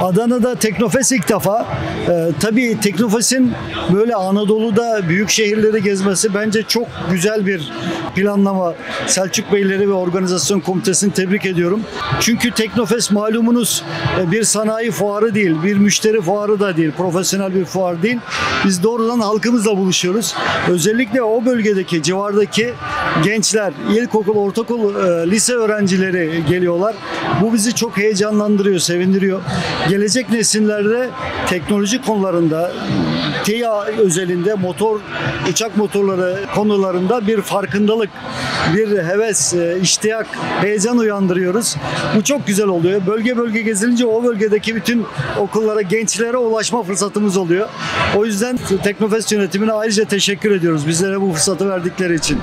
Adana'da Teknofest ilk defa. Tabii Teknofest'in böyle Anadolu'da büyük şehirleri gezmesi bence çok güzel bir planlama. Selçuk Beyleri ve organizasyon komitesini tebrik ediyorum. Çünkü Teknofest malumunuz bir sanayi fuarı değil, bir müşteri fuarı da değil, profesyonel bir fuar değil. Biz doğrudan halkımızla buluşuyoruz. Özellikle o bölgedeki, civardaki gençler, ilkokul, ortaokul, lise öğrencileri geliyorlar. Bu bizi çok heyecanlandırıyor, sevindiriyor. Gelecek nesillerde teknoloji konularında, TİA özelinde motor, uçak motorları konularında bir farkındalık, bir heves, iştiyak, heyecan uyandırıyoruz. Bu çok güzel oluyor. Bölge bölge gezilince o bölgedeki bütün okullara, gençlere ulaşma fırsatımız oluyor. O yüzden Teknofest yönetimine ayrıca teşekkür ediyoruz bizlere bu fırsatı verdikleri için.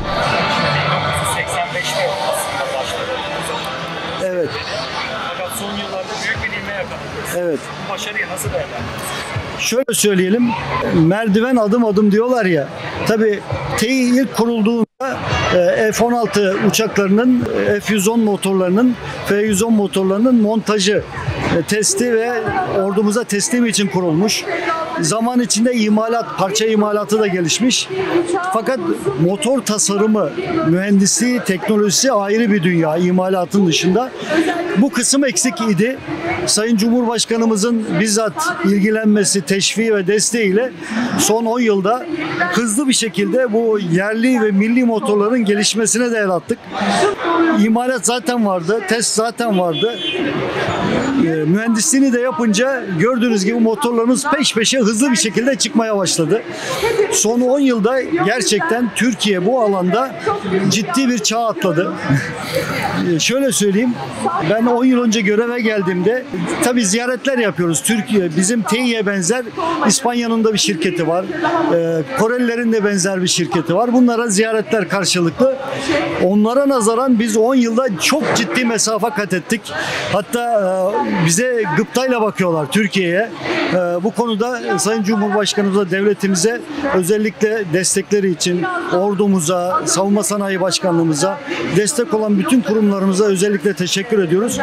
85'te aslında başladı. Evet. Fakat son yıllarda büyük bir ivme yakaladınız. Evet. Bu başarıyı nasıl değerlendiriyorsunuz? Şöyle söyleyelim, merdiven adım adım diyorlar ya. Tabii Tİ ilk kurulduğunda F-16 uçaklarının, F-110 motorlarının, F-110 motorlarının montajı, testi ve ordumuza teslim için kurulmuş. Zaman içinde imalat, parça imalatı da gelişmiş. Fakat motor tasarımı, mühendisliği, teknolojisi ayrı bir dünya imalatın dışında. Bu kısım eksik idi. Sayın Cumhurbaşkanımızın bizzat ilgilenmesi, teşviği ve desteğiyle son 10 yılda hızlı bir şekilde bu yerli ve milli motorların gelişmesine de el attık. İmalat zaten vardı, test zaten vardı. Mühendisliğini de yapınca gördüğünüz gibi motorlarımız peş peşe hızlı bir şekilde çıkmaya başladı. Son 10 yılda gerçekten Türkiye bu alanda ciddi bir çağ atladı. Şöyle söyleyeyim, ben 10 yıl önce göreve geldiğimde tabii ziyaretler yapıyoruz. Türkiye, bizim Tİ'ye benzer İspanya'nın da bir şirketi var. Korelilerin de benzer bir şirketi var. Bunlara ziyaretler karşılıklı. Onlara nazaran biz 10 yılda çok ciddi mesafe kat ettik. Hatta bize gıptayla bakıyorlar Türkiye'ye. Bu konuda Sayın Cumhurbaşkanımıza, devletimize özellikle destekleri için ordumuza, Savunma Sanayi Başkanlığımıza, destek olan bütün kurumlarımıza özellikle teşekkür ediyoruz.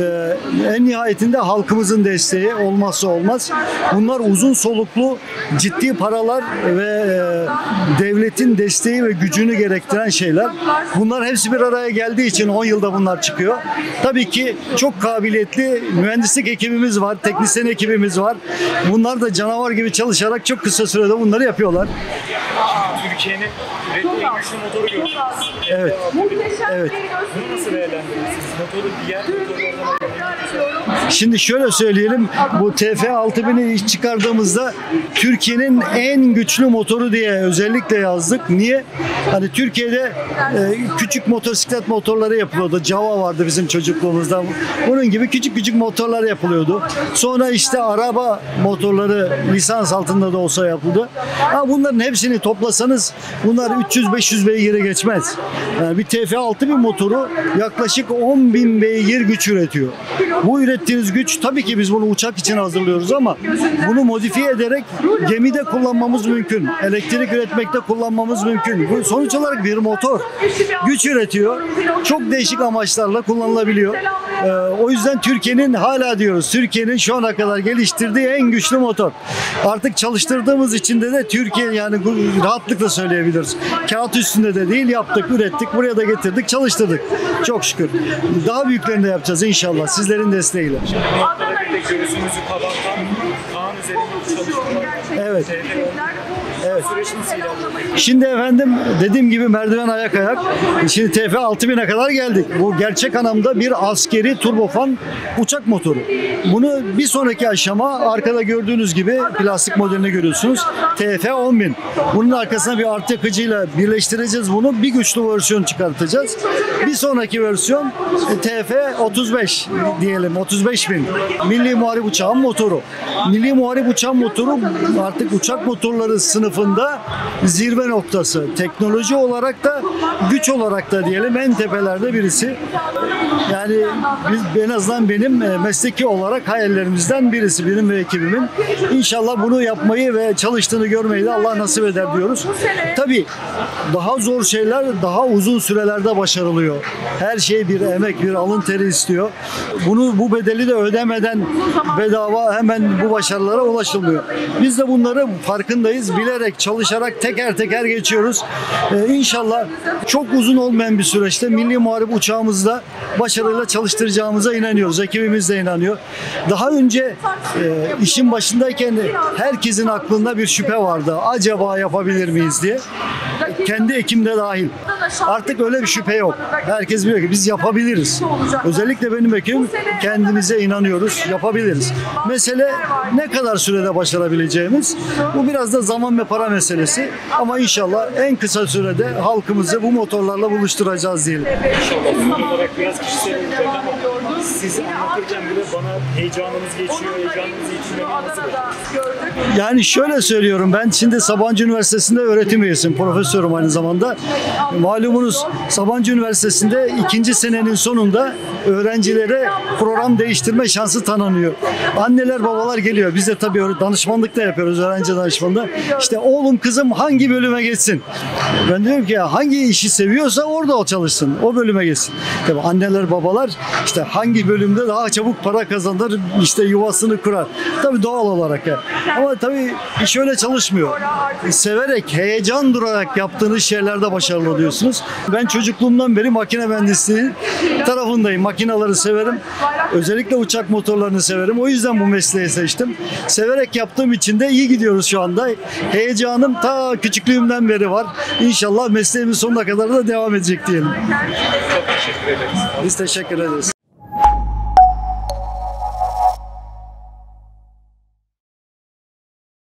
En nihayetinde halkımızın desteği olmazsa olmaz. Bunlar uzun soluklu ciddi paralar ve devletin desteği ve gücünü gerektiren şeyler. Bunlar hepsi bir araya geldiği için 10 yılda bunlar çıkıyor. Tabii ki çok kabiliyetli mühendislik ekibimiz var, teknisyen ekibimiz var. Bunlar da canavar gibi çalışarak çok kısa sürede bunları yapıyorlar. Türkiye'nin ürettiği en güçlü motoru gördünüz. Evet. Evet. Bunu nasıl değerlendiriyorsunuz? Motoru diğer motorlardan Şimdi şöyle söyleyelim, bu TF6000'i ilk çıkardığımızda Türkiye'nin en güçlü motoru diye özellikle yazdık. Niye? Hani Türkiye'de küçük motosiklet motorları yapılıyordu. Java vardı bizim çocukluğumuzda. Bunun gibi küçük küçük motorlar yapılıyordu. Sonra işte araba motorları lisans altında da olsa yapıldı. Ama bunların hepsini toplasanız bunlar 300-500 beygire geçmez. Yani bir TF6000 motoru yaklaşık 10.000 beygir güç üretiyor. Bu ürettiğiniz güç, tabii ki biz bunu uçak için hazırlıyoruz ama bunu modifiye ederek gemide kullanmamız mümkün. Elektrik üretmekte kullanmamız mümkün. Bu sonuç olarak bir motor güç üretiyor. Çok değişik amaçlarla kullanılabiliyor. O yüzden Türkiye'nin, hala diyoruz, Türkiye'nin şu ana kadar geliştirdiği en güçlü motor. Artık çalıştırdığımız için de Türkiye, yani rahatlıkla söyleyebiliriz. Kağıt üstünde de değil, yaptık, ürettik, buraya da getirdik, çalıştırdık. Çok şükür. Daha büyüklerini de yapacağız inşallah sizlerin desteğiyle. Bu noktada bir de göğsümüzü kabartan Kaan üzerinde çalışmalar. Evet. Evet. Süreç nasıl ilerliyor? Şimdi efendim, dediğim gibi merdiven ayak ayak. Şimdi TF6000'e kadar geldik. Bu gerçek anlamda bir askeri turbofan uçak motoru. Bunu bir sonraki aşama, arkada gördüğünüz gibi plastik modelini görüyorsunuz. TF10000. Bunun arkasına bir artı yakıcıyla birleştireceğiz bunu. Bir güçlü versiyon çıkartacağız. Bir sonraki versiyon TF35 diyelim. 35.000. Milli Muharip Uçağın motoru. Milli Muharip Uçağın motoru artık uçak motorları sınıfı sınıfında zirve noktası. Teknoloji olarak da güç olarak da diyelim en tepelerde birisi. Yani en azından benim mesleki olarak hayallerimizden birisi, benim ve ekibimin. İnşallah bunu yapmayı ve çalıştığını görmeyi de Allah nasip eder diyoruz. Tabii daha zor şeyler daha uzun sürelerde başarılıyor. Her şey bir emek, bir alın teri istiyor. Bu bedeli de ödemeden bedava hemen bu başarılara ulaşılmıyor. Biz de bunları farkındayız. Bilerek, çalışarak teker teker geçiyoruz. İnşallah çok uzun olmayan bir süreçte Milli Muharip uçağımızda başarıyla çalıştıracağımıza inanıyoruz. Ekibimiz de inanıyor. Daha önce işin başındayken herkesin aklında bir şüphe vardı. Acaba yapabilir miyiz diye. Kendi ekimde dahil. Artık öyle bir şüphe yok. Herkes biliyor ki biz yapabiliriz. Özellikle benim ekibim kendimize inanıyoruz. Yapabiliriz. Mesele ne kadar sürede başarabileceğimiz. Bu biraz da zaman ve para meselesi. Ama inşallah en kısa sürede halkımızı bu motorlarla buluşturacağız diyelim. İnşallah son olarak biraz kişisel olacak ama siz anlatırken bile bana heyecanınız geçiyor. Heyecanınızı içimden nasıl başlıyor? Yani şöyle söylüyorum, ben şimdi Sabancı Üniversitesi'nde öğretim üyesiyim, profesörüm aynı zamanda. Malumunuz Sabancı Üniversitesi'nde 2. senenin sonunda öğrencilere program değiştirme şansı tanınıyor. Anneler babalar geliyor. Biz de tabii danışmanlık da yapıyoruz, öğrenci danışmanlığı. İşte oğlum kızım hangi bölüme geçsin? Ben diyorum ki hangi işi seviyorsa orada o çalışsın. O bölüme geçsin. Tabii anneler babalar işte hangi bölümde daha çabuk para kazanır, işte yuvasını kurar. Tabii doğal olarak yani. Ama tabii iş öyle çalışmıyor. Severek, heyecan durarak yaptığınız şeylerde başarılı oluyorsunuz. Ben çocukluğumdan beri makine mühendisliği tarafındayım. Makinaları severim. Özellikle uçak motorlarını severim. O yüzden bu mesleği seçtim. Severek yaptığım için de iyi gidiyoruz şu anda. Heyecanım ta küçüklüğümden beri var. İnşallah mesleğimin sonuna kadar da devam edecek diyelim. Çok teşekkür ederiz. Biz teşekkür ederiz.